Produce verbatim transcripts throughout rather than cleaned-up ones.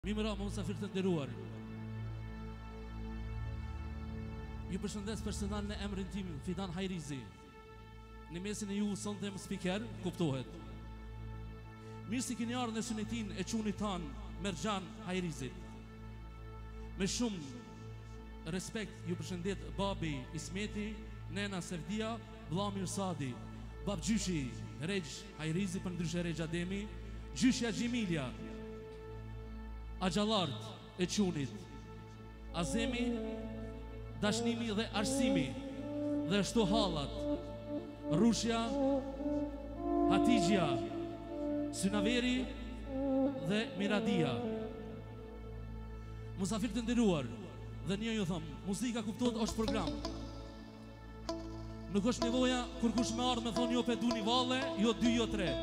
Mimëra më musafir të nderuar. Ju përshëndes personal në emrin tim Fidan Hajrizi. Në mesin e ju sonte më spiker, kuptohet. Mirë si keni ardhur në sunetin e çunit tan Merxhan Hajrizit. Me shumë respekt ju përshëndet babi Ismeti, nena Sevdia, vlla Mirsadi, bab gjyshi Rexh Hajrizi, për ndryshe Rexh Ademi, gjyshja Gjimilja, Axhallart e çunit, Azemi, dashnimi dhe arsimi, dhe ashtu hallat, Rushja, Hatixhja, Synaveri dhe Miradia. Musafir të nderuar, dhe një ju thëm, muzika kuptohet është program. Nuk është nevoja kur kush me ardhë me thonë jo pe du një valle, jo dy, jo tre.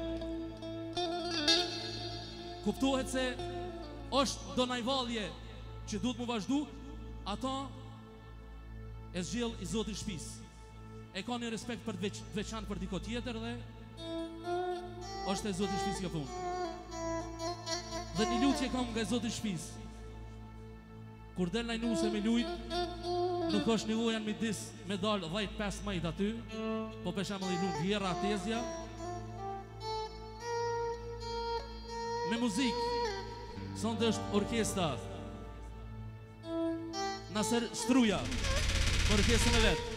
Kuptohet se është do najvalje që duhet mu vazhdu, ata e zgjell i Zotit shpis. E ka një respekt për të veçan për diko tjetër dhe është e Zotit shpis ka punë. Dhe një lutje kam nga Zotit shpis. Kur del najnu se me lujt, nuk është nivoja në midis me dalë dhjetë pesë majt aty, po pesha më dhe lunë Vjera Tezja. Me muzikë, sonde është orkestra Naser Struja, orkestrën e vetë.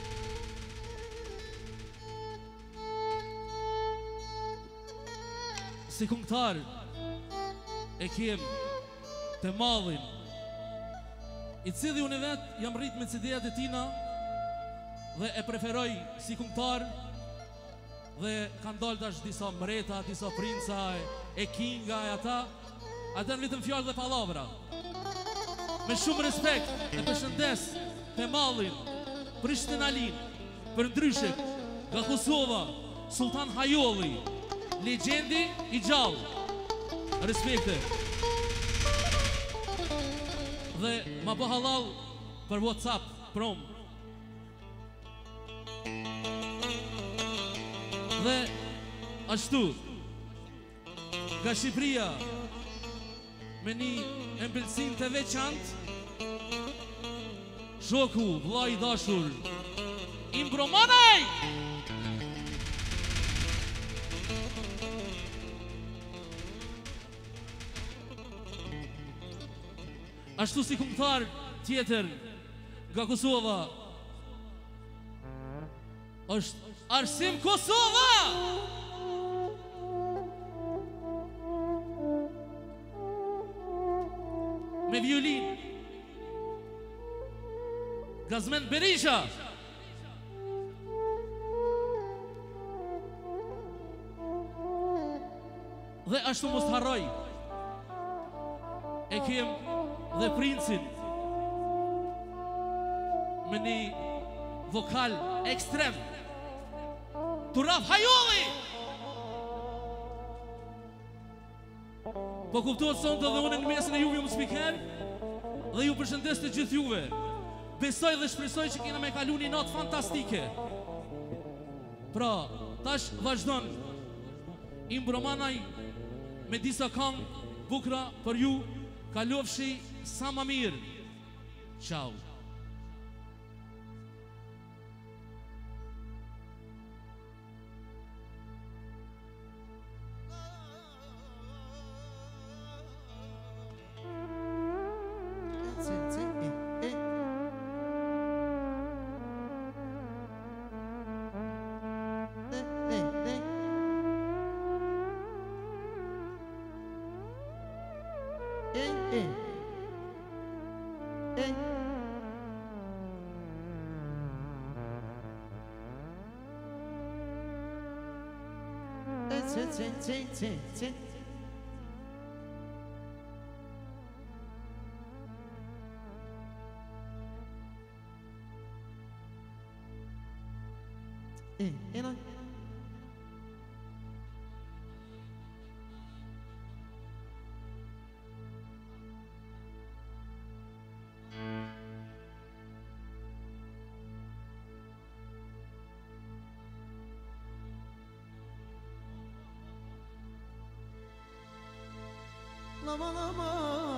Si këngëtar e kem të madhin, i cili unë e vetë jam rrit me cedejat e tina dhe e preferoj si këngëtar, dhe kanë dalë tash disa mreta, disa princa, e kinga, e ata, ata në vitëm fjallë dhe palavra. Me shumë respekt e përshëndes të mallin Prishtin Alin, për ndryshe nga Kosova, Sultan Hajolli, legendi i gjallë. Respekte. Dhe ma bë halal për WhatsApp, prom. Dhe ashtu, nga Shqipëria, me një embelsin të veçant, shoku, vlla i dashur, Imbro Manaj! Ashtu si këngëtar tjetër nga Kosova, është Arsim Kosova! Me violin Gazmen Berisha. Dhe ashtu mos harroj, e kem dhe princin me një vokal ekstrem, Turaf Hajolli. Po kuptohet sonte dhe unë në mesin e juve më spiker, dhe ju përshëndes të gjithë juve. Besoj dhe shpresoj që kena me kalu një natë fantastike. Pra, tash vazhdon Imbro Manaj me disa këngë bukra për ju. Kalofshi sa më mirë. Ciao. Eh, eh, no. Lama lama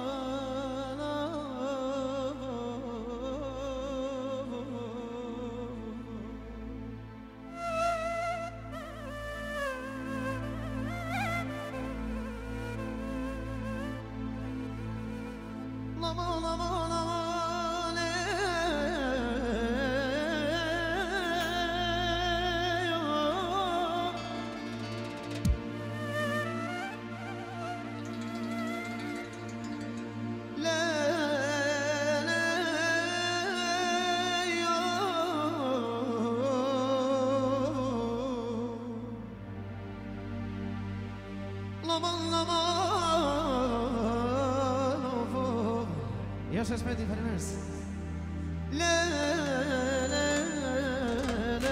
Još još peti Ferners. Le le le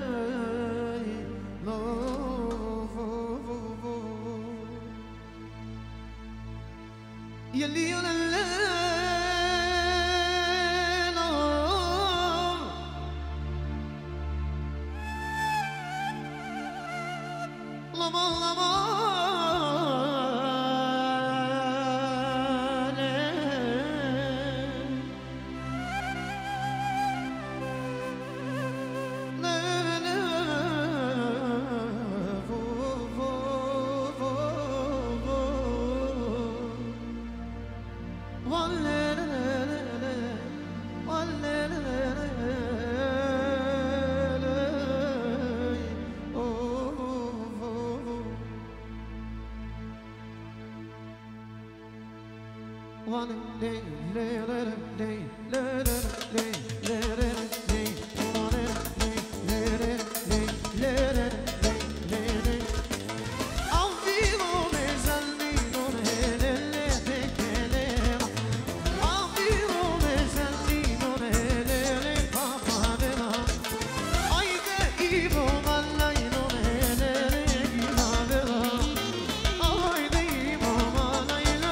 lo vo vo vo. Yali la la lo. Lama lama. One day, day, day, day, day, day, day, day, one day, day, day, day, day, day, day. Al vivo me salí con él, él te quería. Al vivo me salí con él, él papá de la. Ay que iba mal y no me le iba de la. Ay de iba mal y la.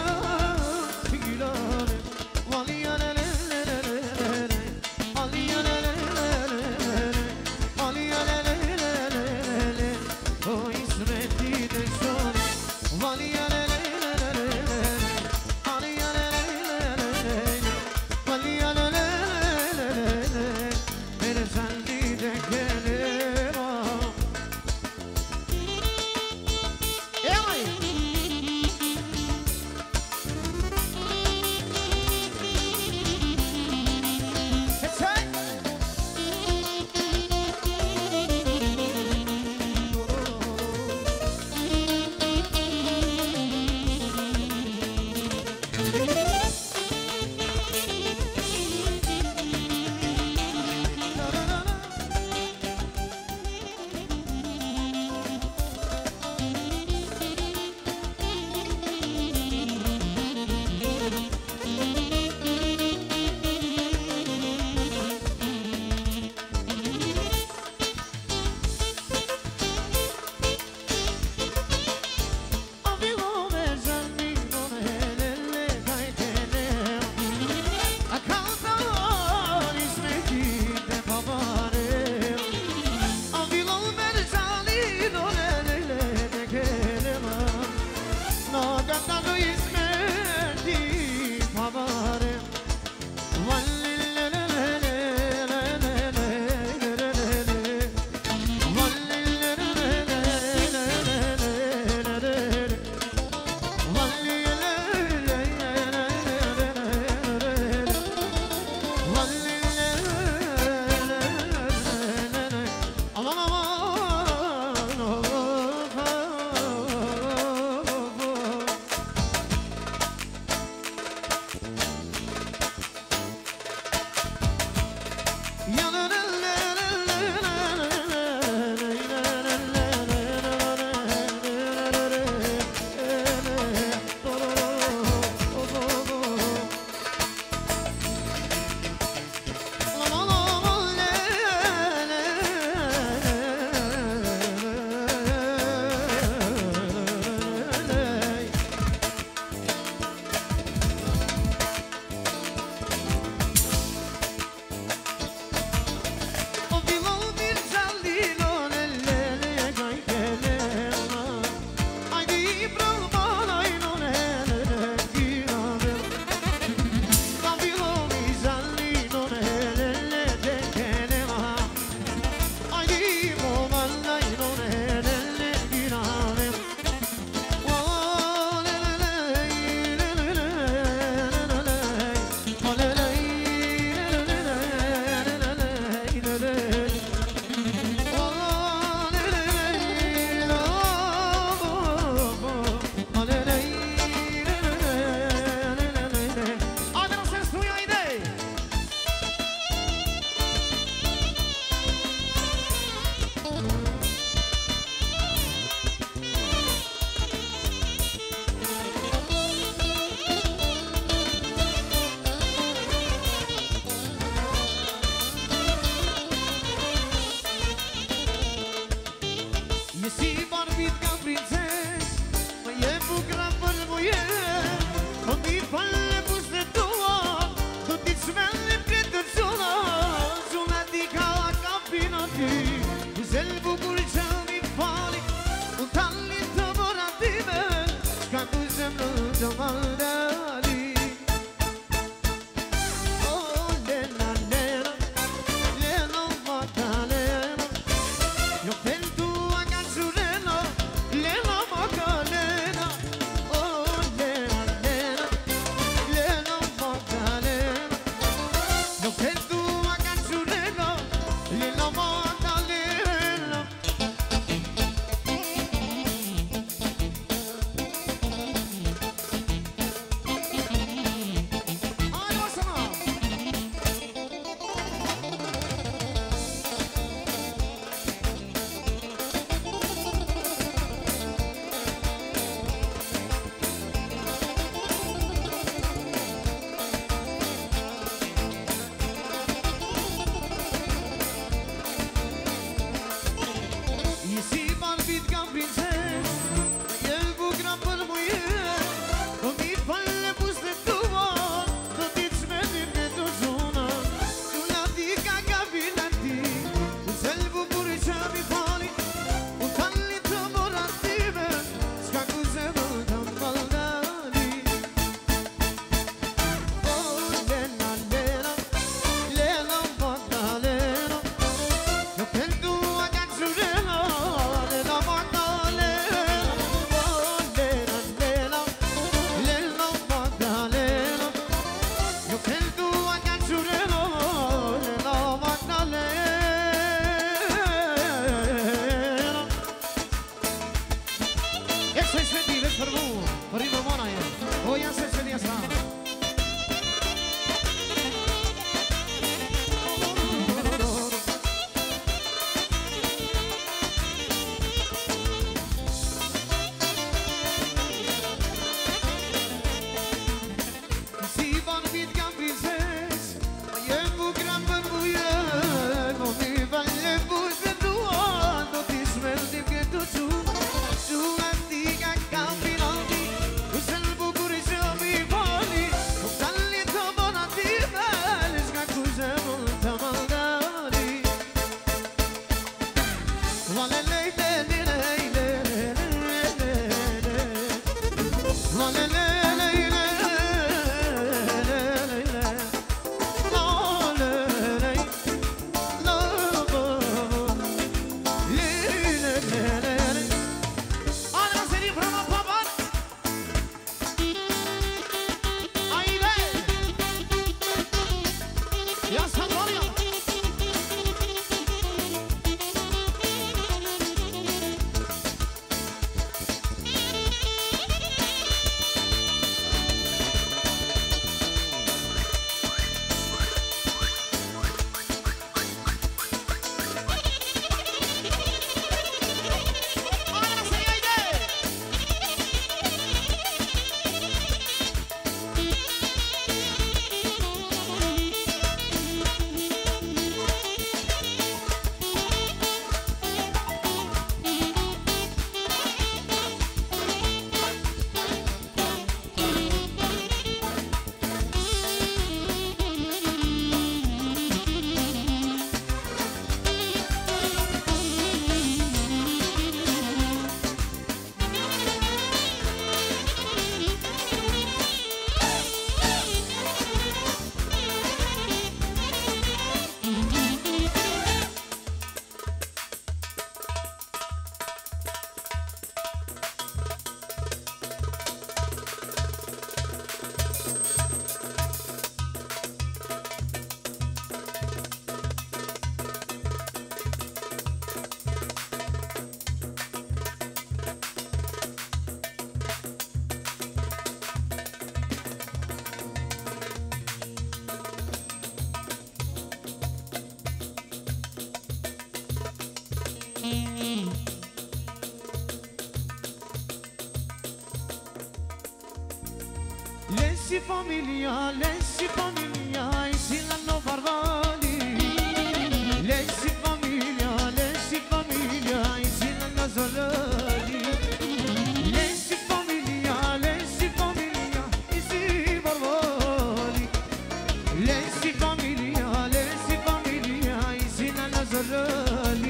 Lensi famiglia, lensi famiglia, si l'hanno barbali. Lensi famiglia, lensi famiglia, si l'hanno solari. Lensi famiglia, lensi famiglia, si barbali. Lensi famiglia, lensi famiglia, si l'hanno solari.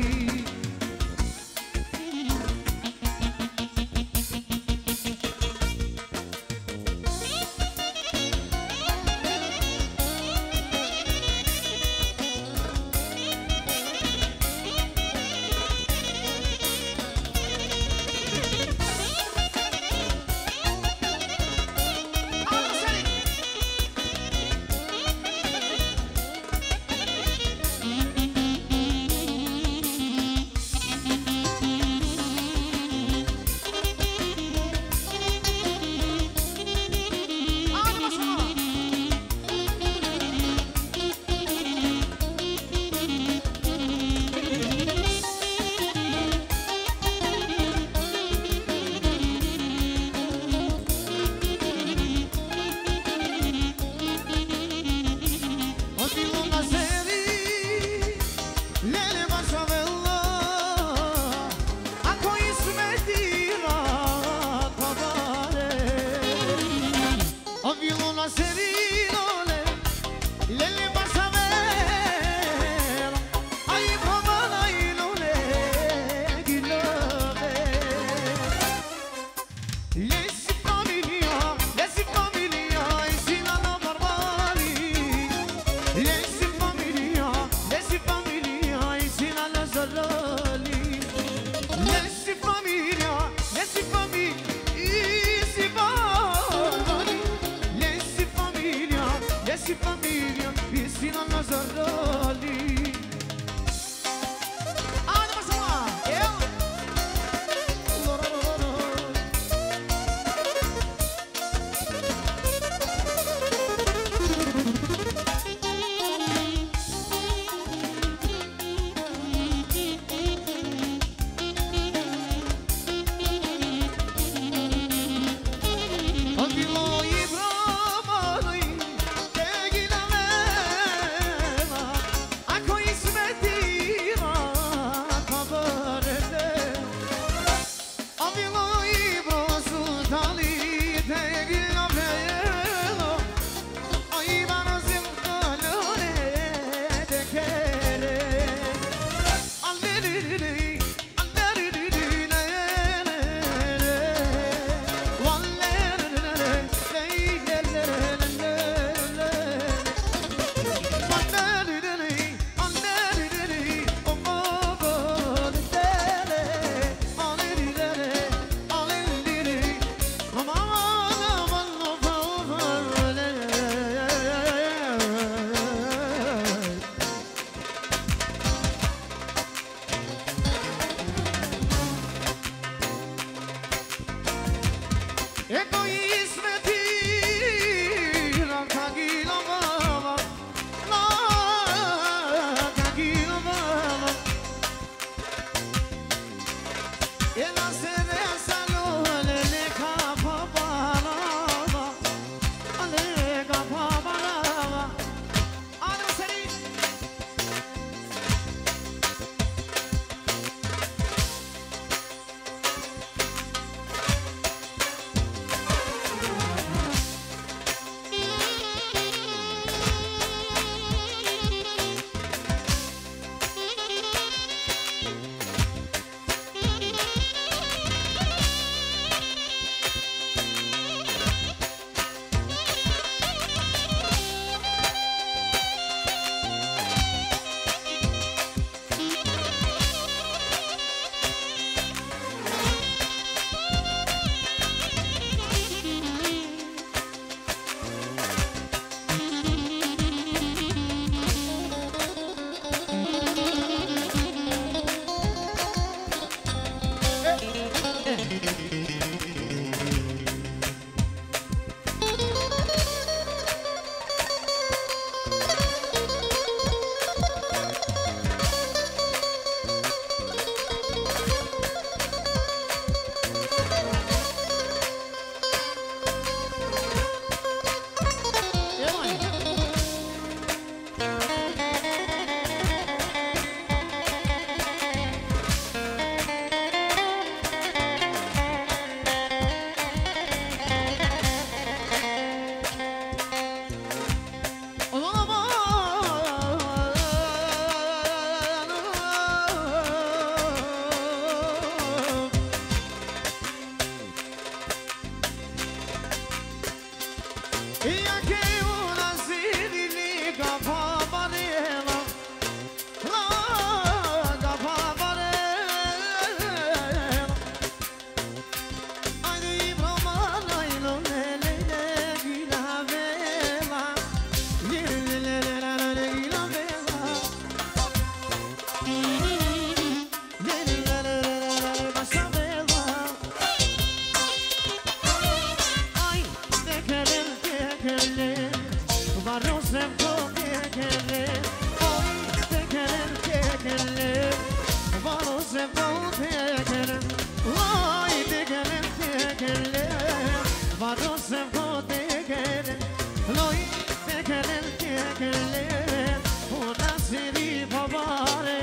varosem kokekele oy tekelen tekele varosem kokekele oy tekelen tekele varosem kokekele oy tekelen tekele ona seri babare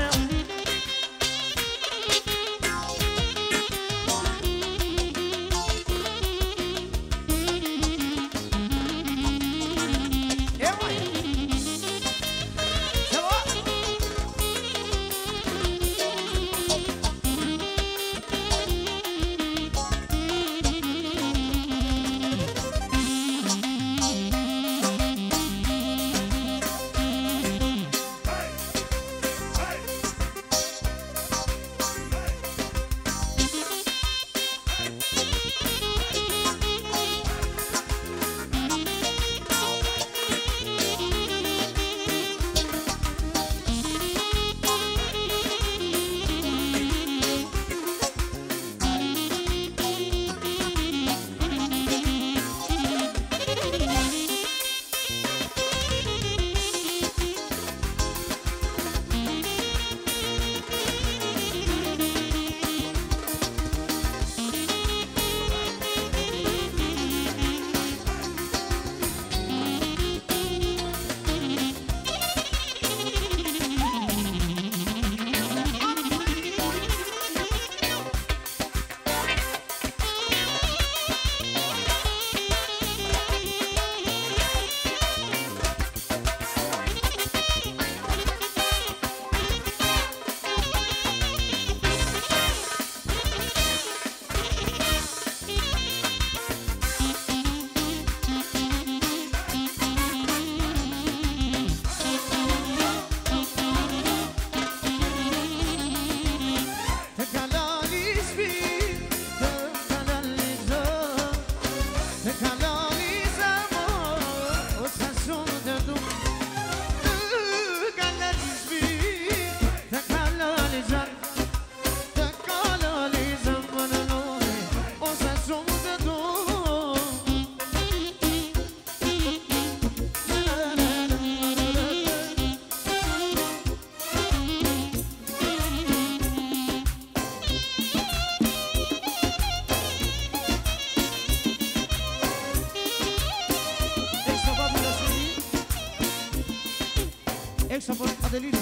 Extra por Adelina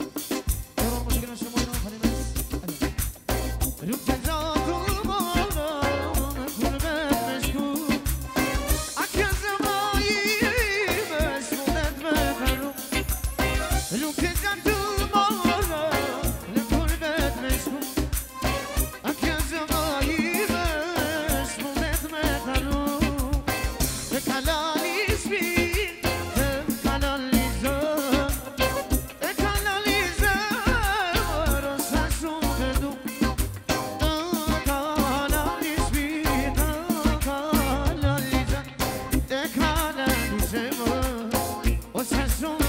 Pero vamos a que no se mueran Falinas Rübtenza kurbanı Kurbet meşgul Akazıma iyi Meşgul etme ferum Rübtenza kurbanı Kurbet meşgul Akazıma iyi Meşgul etme ferum Kalal ismi What's that song?